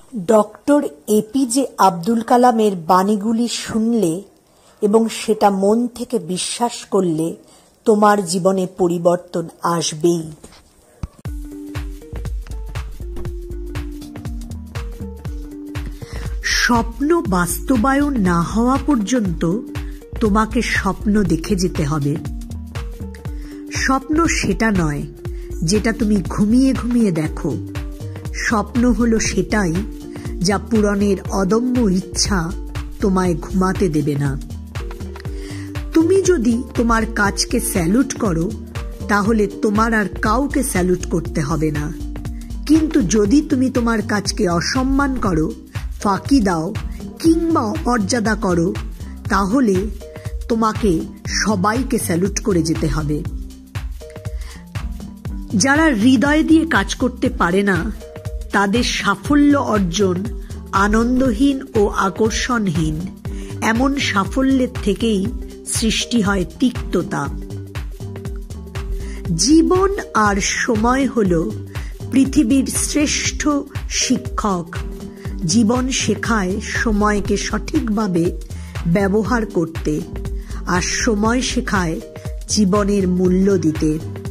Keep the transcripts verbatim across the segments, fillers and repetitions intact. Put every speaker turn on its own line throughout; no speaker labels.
Doctor APJ Abdul কালামের বাণীগুলি শুনলে এবং সেটা মন থেকে বিশ্বাস করলে তোমার জীবনে পরিবর্তন আসবেই। স্বপ্ন বাস্তবায়ন না হওয়া পর্যন্ত তোমাকে স্বপ্ন দেখে যেতে হবে। স্বপ্ন সেটা নয় যেটা তুমি ঘুমিয়ে ঘুমিয়ে দেখো। স্বপ্ন হলো সেটাই যা পূরণের অদম্য ইচ্ছা তোমায় ঘুমাতে দেবে না। তুমি যদি তোমার কাজকে স্যালুট করো তাহলে তোমার আর কাউকে স্যালুট করতে হবে না, কিন্তু যদি তুমি তোমার কাজকে অসম্মান করো, ফাঁকি দাও কিংবা অমর্যাদা করো তাহলে তোমাকে সবাইকে স্যালুট করে যেতে হবে। যারা হৃদয় দিয়ে কাজ করতে পারে না তাদের সাফল্য অর্জন আনন্দহীন ও আকর্ষণহীন। এমন সাফল্যের থেকেই সৃষ্টি হয় তিক্ততা। জীবন আর সময় হল পৃথিবীর শ্রেষ্ঠ শিক্ষক। জীবন শেখায় সময়কে সঠিকভাবে ব্যবহার করতে, আর সময় শেখায় জীবনের মূল্য দিতে।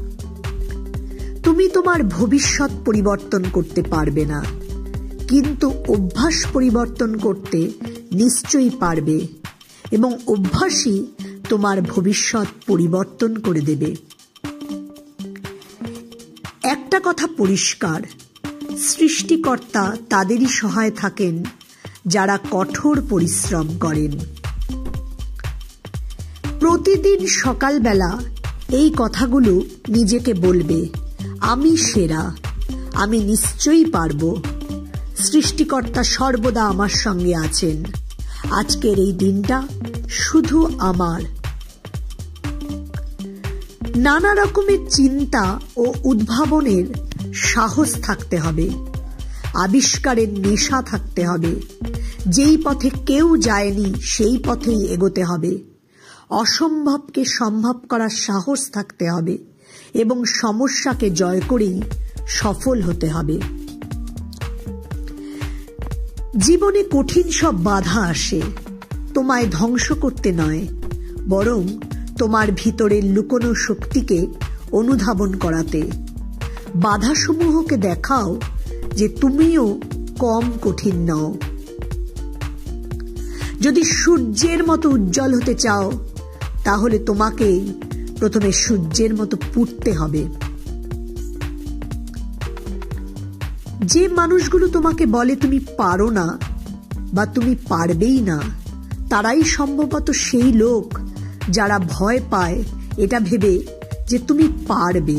তুমি তোমার ভবিষ্যৎ পরিবর্তন করতে পারবে না, কিন্তু অভ্যাস পরিবর্তন করতে নিশ্চয়ই পারবে, এবং অভ্যাসই তোমার ভবিষ্যৎ পরিবর্তন করে দেবে। একটা কথা পরিষ্কার, সৃষ্টিকর্তা তাদেরই সহায় থাকেন যারা কঠোর পরিশ্রম করেন। প্রতিদিন সকালবেলা এই কথাগুলো নিজেকে বলবে, আমি সেরা, আমি নিশ্চয়ই পারব, সৃষ্টিকর্তা সর্বদা আমার সঙ্গে আছেন, আজকের এই দিনটা শুধু আমার। নানা রকমের চিন্তা ও উদ্ভাবনের সাহস থাকতে হবে, আবিষ্কারের নেশা থাকতে হবে। যেই পথে কেউ যায়নি সেই পথেই এগোতে হবে। অসম্ভবকে সম্ভব করার সাহস থাকতে হবে এবং সমস্যাকে জয় করেই সফল হতে হবে। জীবনে কঠিন সব বাধা আসে তোমায় ধ্বংস করতে নয়, বরং তোমার ভিতরের লুকোনো শক্তিকে অনুধাবন করাতে। বাধাসমূহকে দেখাও যে তুমিও কম কঠিন নও। যদি সূর্যের মতো উজ্জ্বল হতে চাও তাহলে তোমাকে প্রথমে সূর্যের মতো পুড়তে হবে। যে মানুষগুলো তোমাকে বলে তুমি পারো না বা তুমি পারবেই না, তারাই সম্ভবত সেই লোক যারা ভয় পায় এটা ভেবে যে তুমি পারবে।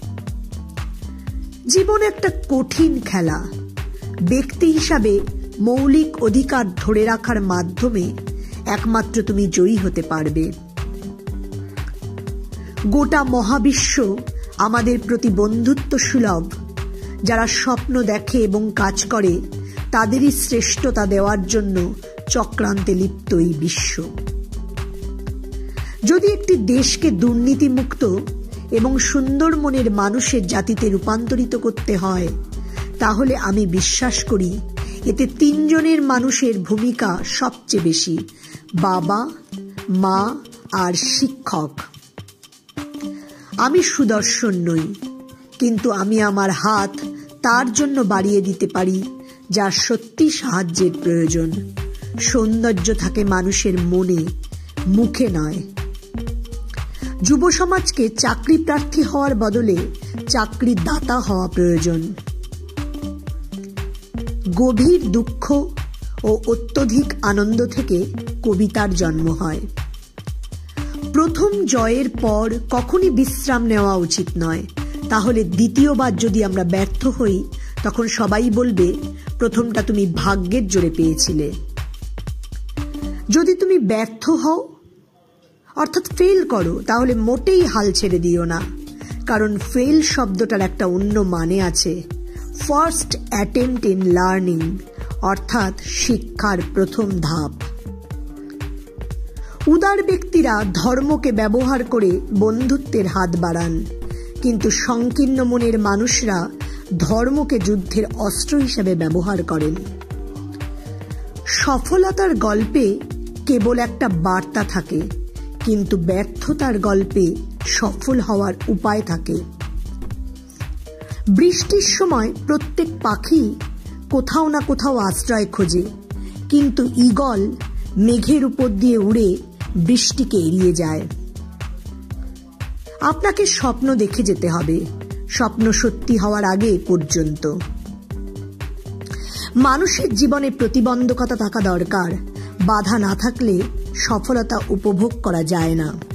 জীবন একটা কঠিন খেলা। ব্যক্তি হিসাবে মৌলিক অধিকার ধরে রাখার মাধ্যমে একমাত্র তুমি জয়ী হতে পারবে। গোটা মহাবিশ্ব আমাদের প্রতি বন্ধুত্ব সুলভ। যারা স্বপ্ন দেখে এবং কাজ করে তাদেরই শ্রেষ্ঠতা দেওয়ার জন্য চক্রান্তে লিপ্ত এই বিশ্ব। যদি একটি দেশকে দুর্নীতিমুক্ত এবং সুন্দর মনের মানুষের জাতিতে রূপান্তরিত করতে হয় তাহলে আমি বিশ্বাস করি এতে তিনজনের মানুষের ভূমিকা সবচেয়ে বেশি, বাবা, মা আর শিক্ষক। আমি সুদর্শন নই, কিন্তু আমি আমার হাত তার জন্য বাড়িয়ে দিতে পারি যার সত্যি সাহায্যের প্রয়োজন। সৌন্দর্য থাকে মানুষের মনে, মুখে নয়। যুব সমাজকে চাকরি প্রার্থী হওয়ার বদলে চাকরি দাতা হওয়া প্রয়োজন। গভীর দুঃখ ও অত্যধিক আনন্দ থেকে কবিতার জন্ম হয়। প্রথম জয়ের পর কখনই বিশ্রাম নেওয়া উচিত নয়, তাহলে দ্বিতীয়বার যদি আমরা ব্যর্থ হই তখন সবাই বলবে প্রথমটা তুমি ভাগ্যের জোরে পেয়েছিলে। যদি তুমি ব্যর্থ হও অর্থাৎ ফেল করো তাহলে মোটেই হাল ছেড়ে দিও না, কারণ ফেল শব্দটার একটা অন্য মানে আছে, ফার্স্ট অ্যাটেম্পট ইন লার্নিং, অর্থাৎ শিক্ষার প্রথম ধাপ। উদার ব্যক্তিরা ধর্মকে ব্যবহার করে বন্ধুত্বের হাত বাড়ান, কিন্তু সংকীর্ণ মনের মানুষরা ধর্মকে যুদ্ধের অস্ত্র হিসেবে ব্যবহার করেন। সফলতার গল্পে কেবল একটা বার্তা থাকে, কিন্তু ব্যর্থতার গল্পে সফল হওয়ার উপায় থাকে। বৃষ্টির সময় প্রত্যেক পাখি কোথাও না কোথাও আশ্রয় খোঁজে, কিন্তু ঈগল মেঘের উপর দিয়ে উড়ে বৃষ্টিকে এড়িয়ে যায়। আপনাকে স্বপ্ন দেখে যেতে হবে, স্বপ্ন সত্যি হওয়ার আগে পর্যন্ত। মানুষের জীবনে প্রতিবন্ধকতা থাকা দরকার, বাধা না থাকলে সফলতা উপভোগ করা যায় না।